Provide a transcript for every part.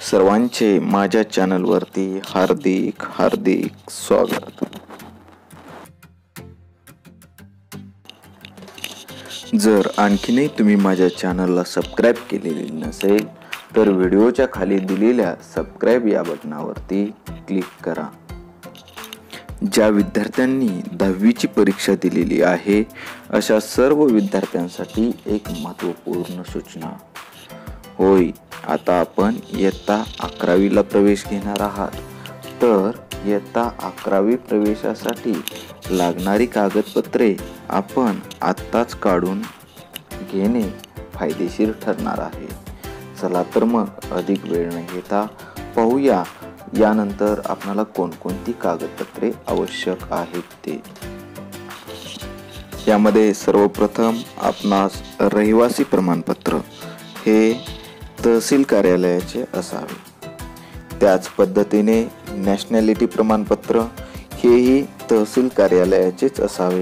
सर्वांचे माझ्या चॅनलवरती हार्दिक स्वागत। जर आणखीनही तुम्ही माझ्या चॅनलला सबस्क्राइब केलेले नसेल तर व्हिडिओच्या खाली दिलेल्या सबस्क्राइब या बटनावरती क्लिक करा। ज्या विद्यार्थ्यांनी 10वीची परीक्षा दिलेली आहे अशा सर्व विद्यार्थ्यांसाठी एक महत्त्वपूर्ण सूचना। होय, आता आपण इयत्ता 11वीला प्रवेश घेणार आहात, तर इयत्ता 11वी प्रवेशासाठी लागणारी कागदपत्रे आपण आत्ताच काढून घेणे फायदेशीर ठरणार आहे। चला तर मग अधिक वेळ न घेता पाहूया यानंतर आपल्याला कोणकोणती कागदपत्रे आवश्यक आहेत ते। यामध्ये सर्वप्रथम आपणास रहिवासी प्रमाणपत्र हे तहसील कार्यालयाचे असावे। त्याच पद्धतीने नॅशनॅलिटी प्रमाणपत्र हेही तहसील कार्यालयाचेच असावे।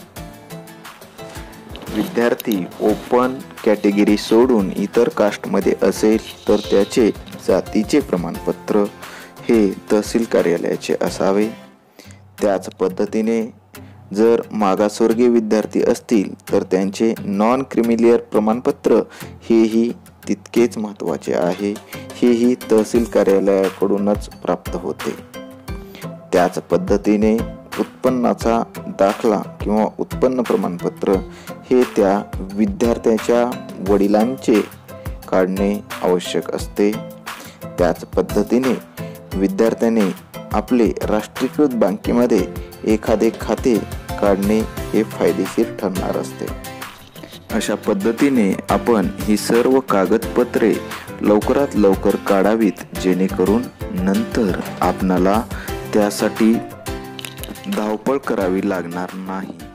विद्यार्थी ओपन कॅटेगरी सोडून इतर कास्टमध्ये असेल तर त्याचे जातीचे प्रमाणपत्र हे तहसील कार्यालयाचे असावे। त्याच पद्धतीने जर मागासवर्गीय विद्यार्थी असतील तर त्यांचे नॉन क्रिमिलियर प्रमाणपत्र हेही तितकेच महत्त्वाचे आहे, हेही तहसील कार्यालयाकडूनच प्राप्त होते। त्याच पद्धतीने उत्पन्नाचा दाखला किंवा उत्पन्न प्रमाणपत्र हे त्या विद्यार्थ्याच्या वडिलांचे काढणे आवश्यक असते। त्याच पद्धतीने विद्यार्थ्याने आपले राष्ट्रीयकृत बँकेमध्ये एखादे खाते काढणे हे फायदेशीर ठरणार असते। अशा पद्धतीने आपण ही सर्व कागदपत्रे लवकरात लवकर काढावीत, जेणेकरून नंतर आपणाला त्यासाठी धावपळ करावी लागणार नाही।